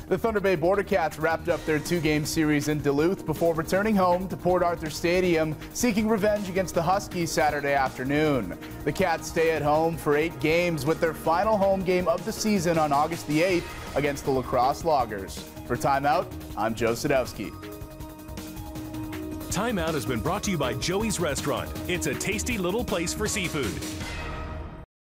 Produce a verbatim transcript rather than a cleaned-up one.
The Thunder Bay Border Cats wrapped up their two-game series in Duluth before returning home to Port Arthur Stadium, seeking revenge against the Huskies Saturday afternoon. The Cats stay at home for eight games with their final home game of the season on August the eighth against the La Crosse Loggers. For Time Out, I'm Joe Sadowski. Time Out has been brought to you by Joey's Restaurant. It's a tasty little place for seafood.